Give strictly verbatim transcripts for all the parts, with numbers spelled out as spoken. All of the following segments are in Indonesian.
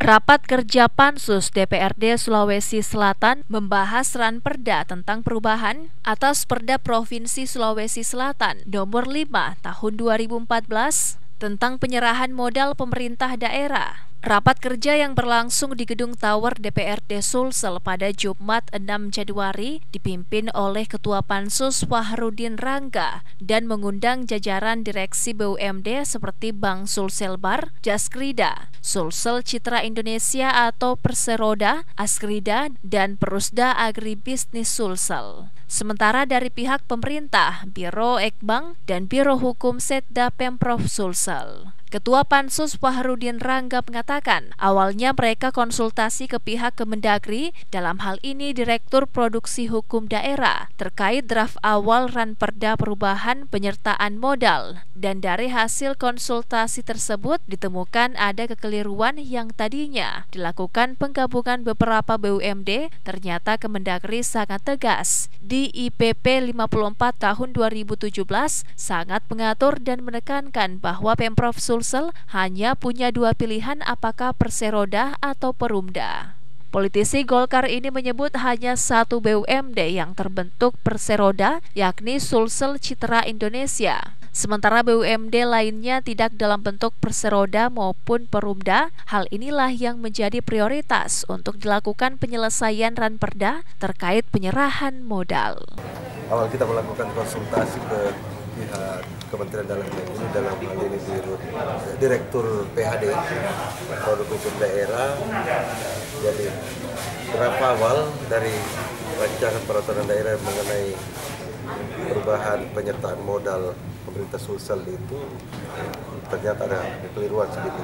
Rapat kerja Pansus D P R D Sulawesi Selatan membahas ranperda tentang perubahan atas Perda Provinsi Sulawesi Selatan Nomor lima Tahun dua ribu empat belas tentang penyerahan modal pemerintah daerah. Rapat kerja yang berlangsung di Gedung Tower D P R D Sulsel pada Jumat enam Januari dipimpin oleh Ketua Pansus Fahrudin Rangga dan mengundang jajaran direksi B U M D seperti Bank Sulselbar, Jaskrida, Sulsel Citra Indonesia atau Perseroda, Askrida, dan Perusda Agribisnis Sulsel. Sementara dari pihak pemerintah, Biro Ekbank dan Biro Hukum Setda Pemprov Sulsel. Ketua Pansus Fahrudin Rangga mengatakan, awalnya mereka konsultasi ke pihak Kemendagri, dalam hal ini Direktur Produksi Hukum Daerah, terkait draft awal ranperda perubahan penyertaan modal. Dan dari hasil konsultasi tersebut ditemukan ada kekeliruan yang tadinya dilakukan penggabungan beberapa B U M D, ternyata Kemendagri sangat tegas. Di I P P lima puluh empat tahun dua ribu tujuh belas sangat mengatur dan menekankan bahwa Pemprov Sulsel hanya punya dua pilihan, apakah Perseroda atau Perumda. Politisi Golkar ini menyebut hanya satu B U M D yang terbentuk Perseroda, yakni Sulsel Citra Indonesia. Sementara B U M D lainnya tidak dalam bentuk Perseroda maupun Perumda. Hal inilah yang menjadi prioritas untuk dilakukan penyelesaian ranperda terkait penyerahan modal. Awal kita melakukan konsultasi ke pihak Kementerian Dalam Negeri dalam hal ini Biro Direktur P H D Produk Hukum Daerah. Jadi berapa awal dari rancangan peraturan daerah mengenai perubahan penyertaan modal pemerintah Sulsel itu ternyata ada kekeliruan sedikit.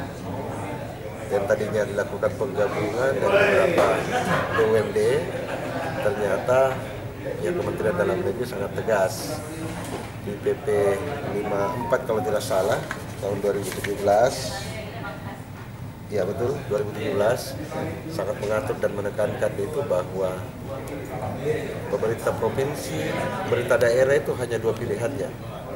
Yang tadinya dilakukan penggabungan dari beberapa B U M D, ternyata ya Kementerian Dalam Negeri sangat tegas. Di P P lima puluh empat kalau tidak salah tahun dua ribu tujuh belas, ya betul dua ribu tujuh belas, sangat mengatur dan menekankan itu bahwa pemerintah provinsi, pemerintah daerah itu hanya dua pilihannya,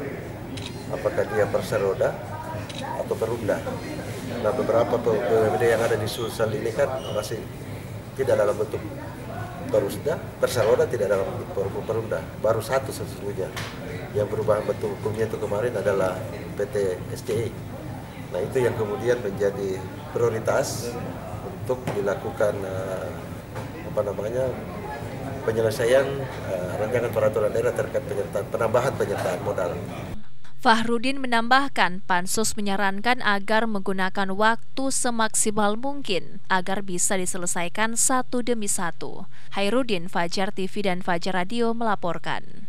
apakah dia Perseroda atau Perumda. Nah, beberapa B U M D yang ada di Sulsel ini kan masih tidak dalam bentuk Perusda, Perseroda tidak dalam bentuk Perumda, baru satu sesungguhnya. Yang perubahan bentuk hukumnya itu kemarin adalah P T S C I. Nah, itu yang kemudian menjadi prioritas untuk dilakukan uh, apa namanya penyelesaian uh, rancangan peraturan daerah terkait penyertaan, penambahan penyertaan modal. Fahrudin menambahkan, Pansus menyarankan agar menggunakan waktu semaksimal mungkin agar bisa diselesaikan satu demi satu. Hairudin, Fajar T V dan Fajar Radio melaporkan.